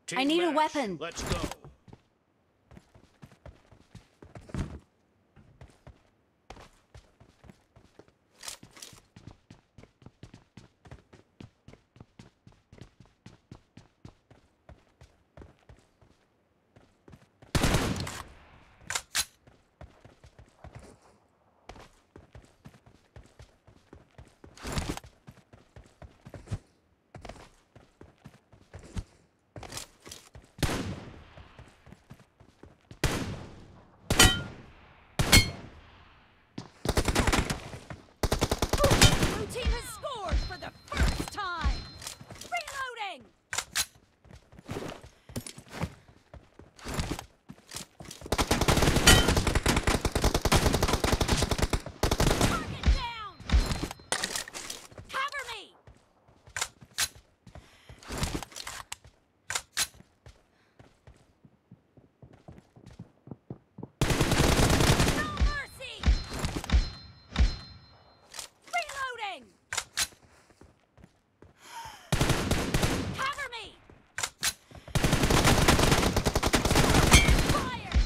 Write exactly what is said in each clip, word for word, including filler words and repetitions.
Team I need a match. weapon. Let's go. Blue team has scored for the first time! Reloading! Target down! Cover me! No mercy! Reloading! Cover me! Fire!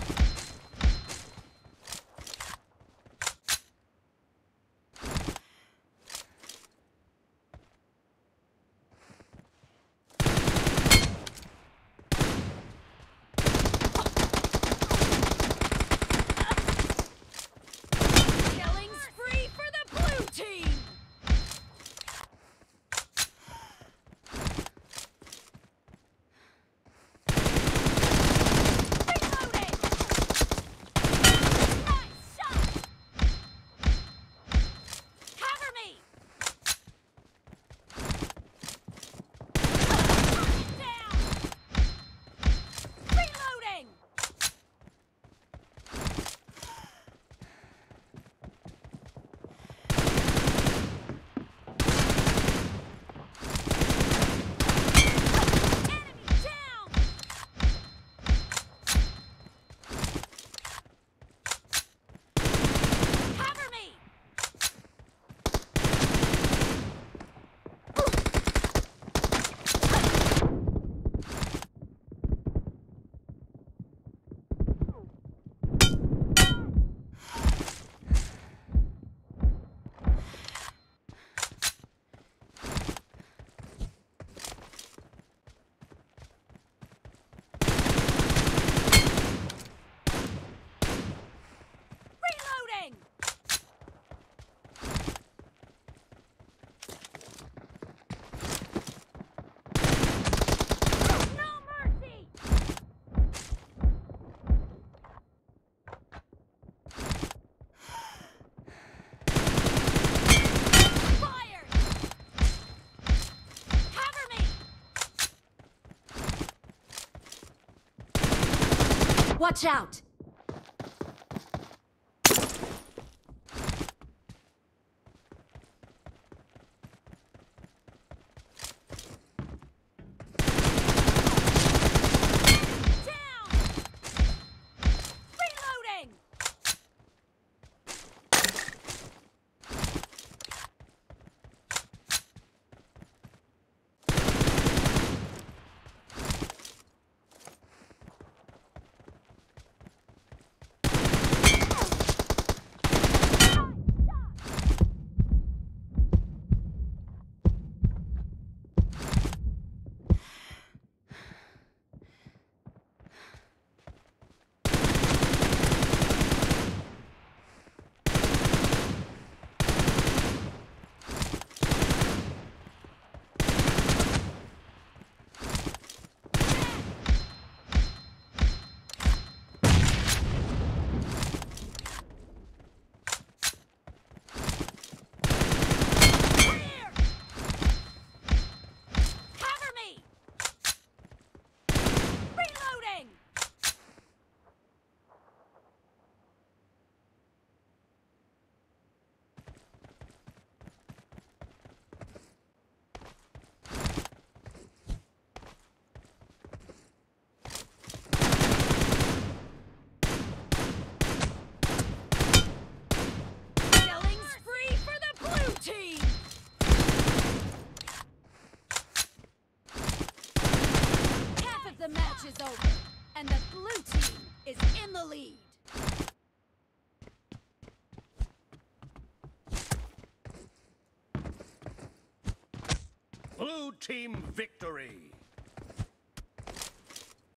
Killing spree for the blue team! Reloading! Nice shot! Cover me! Target down! Reloading! Enemy down! Cover me! Reloading! No mercy! Fire! Cover me! Watch out! Down! Reloading! The match is over, and the blue team is in the lead. Blue team victory!